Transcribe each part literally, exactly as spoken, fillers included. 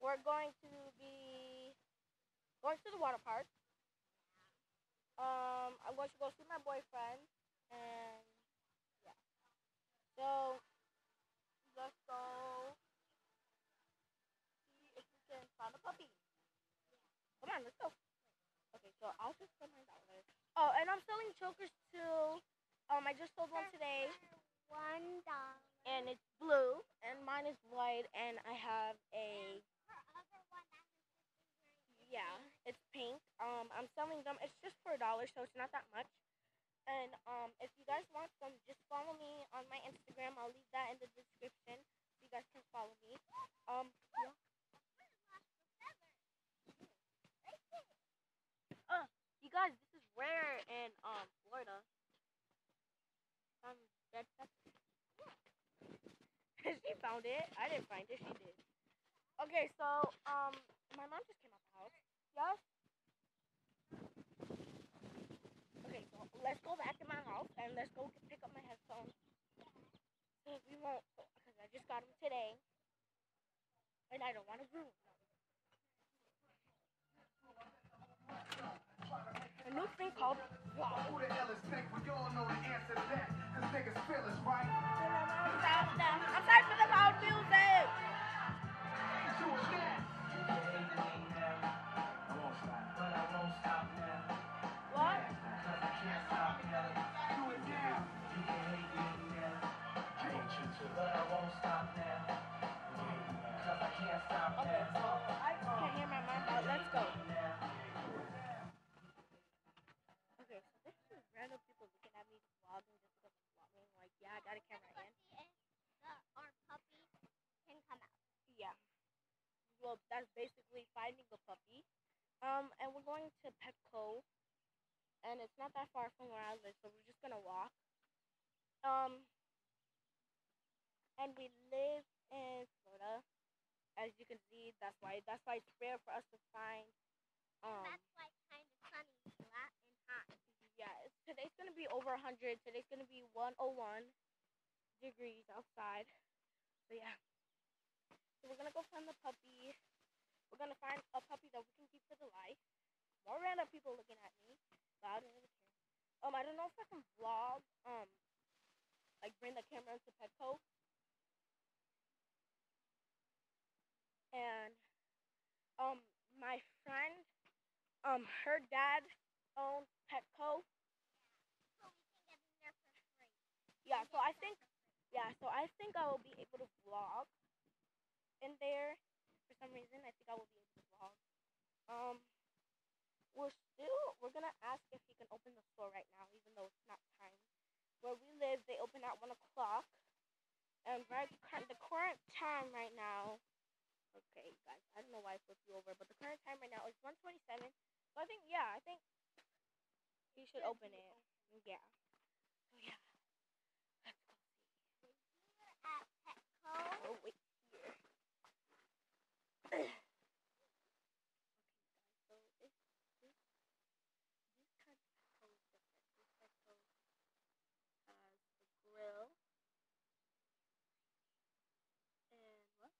we're going to be going to the water park. Um, I'm going to go see my boyfriend, and yeah. So let's go see if we can find a puppy. Come on, let's go. Okay, so I'll just spend my dollar. Oh, and I'm selling chokers too. Um, I just sold one today. One dollar. And it's blue, and mine is white, and I have a yeah, it's pink. Um, I'm selling them. It's just for a dollar, so it's not that much. And um, if you guys want some, just follow me on my Instagram. I'll leave that in the description. So you guys can follow me. Um, yeah. Uh, you guys, this is rare in um Florida. Um, that's, that's she found it. I didn't find it. She did. Okay, so um, my mom just came out the house. Yes. Okay, so let's go back to my house and let's go get, pick up my headphones. We won't, because I just got them today, and I don't want to ruin them. A new thing called wow. Who the hell is fake? We all know the answer to that, because niggas feel us, right? I'm sorry for the loud music. Do it now. I won't stop, but I won't stop now. What? Because I can't stop now. Do it now. You can hate me now. I hate you too, but I won't stop now. Because I can't stop now. Okay, so I can't hear my mom, but let's go. Okay, so this is random people looking at me vlogging just because I'm vlogging. Like, yeah, I got a camera in. The, our puppy can come out. Yeah. Well, that's basically finding a puppy. Um, and we're going to Petco, and it's not that far from where I live, so we're just gonna walk. Um, and we live in Florida, as you can see. That's why that's why it's rare for us to find. Um, and that's why it's kind of sunny, flat, and hot. Yeah, it's, today's gonna be over one hundred. Today's gonna be one oh one degrees outside. So yeah, so we're gonna go find the puppy. We're gonna find a puppy that we can keep for the life. More random people looking at me, but I don't really care. Um, I don't know if I can vlog. Um, like bring the camera into Petco. And um, my friend, um, her dad owns Petco. So we can get in there for free. Yeah, so I think, yeah, so I think I will be able to vlog in there. For some reason, I think I will be able to vlog. Um, we're still, we're gonna ask if he can open the store right now, even though it's not time. Where we live, they open at one o'clock. And right, the current time right now, okay, guys, I don't know why I flipped you over, but the current time right now is one twenty-seven. So I think, yeah, I think he should open it. Yeah. So yeah, let's go see. We're at Petco. Oh wait, here. So this this this kind of Petco is different. This Petco has a grill and what?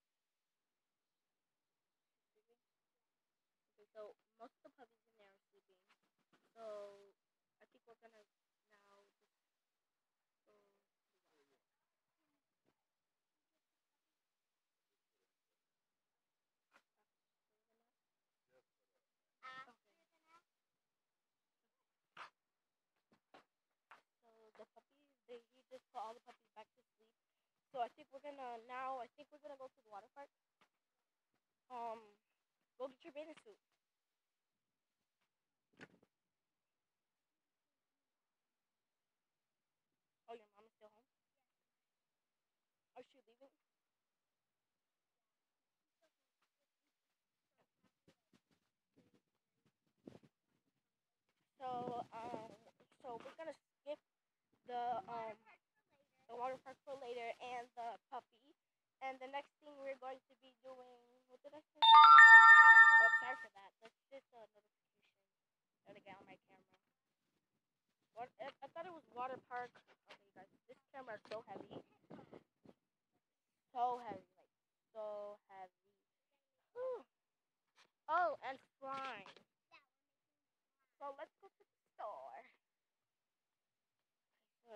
Sleeping. Okay, so most of the puppies in there are sleeping. So I think we're gonna now just go. After Okay. the nap. So the puppies, they he just put all the puppies back to sleep. So I think we're gonna now. I think we're gonna go to the water park. Um, go get your bathing suit. Oh, your mom is still home. Are she leaving? So um, so we're gonna skip the um the water park for later and the puppy. And the next thing we're going to be doing. What did I say? Oh, sorry for that. That's just a notification that I got on my camera. What? I, I thought it was water park. Okay, guys, this camera is so heavy. So heavy, like so heavy. Whew. Oh, and slime. So let's go to the store. So,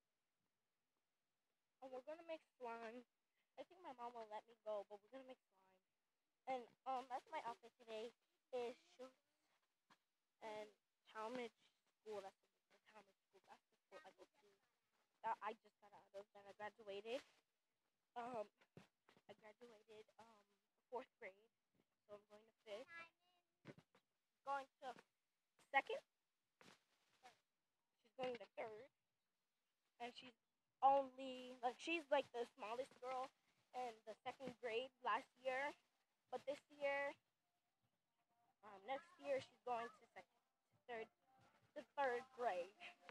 oh, we're gonna make slime. I think my mom will let me go, but we're gonna make slime. And um, that's my outfit today. Is shorts and Talmadge school. That's the, the Talmadge school. That's the school I go to. That I just got out of. That I graduated. Um, I graduated um fourth grade, so I'm going to fifth. Going to second. She's going to third, and she's only like she's like the smallest girl in the second grade last year, but this year, um, next year she's going to second, third, to third grade.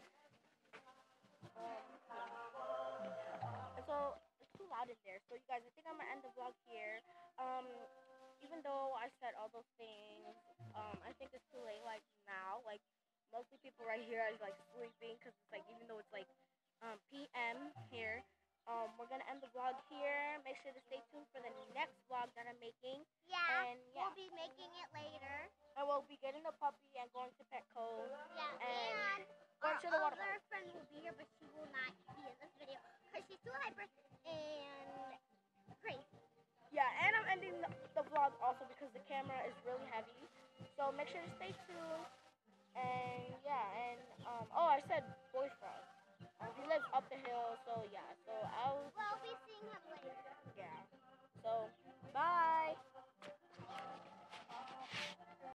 Um, and so it's too loud in there. So you guys, I think I'm gonna end the vlog here. Um, even though I said all those things, um, I think it's too late. Like now, like mostly people right here are like sleeping because it's like even though it's like um, P M here. Um, we're gonna end the vlog here. Make sure to stay tuned for the next vlog that I'm making. Yeah, And yeah, we'll be making it later. and we'll be getting a puppy and going to Petco. Yeah, And and going our to the water other park. friend will be here, but she will not be in this video because she's too hyper and crazy. Yeah, and I'm ending the, the vlog also because the camera is really heavy. So make sure to stay tuned. And yeah, and um, oh, I said boyfriend. Um, he lives up the hill, so yeah. So I'll We'll be seeing him later. yeah. So bye.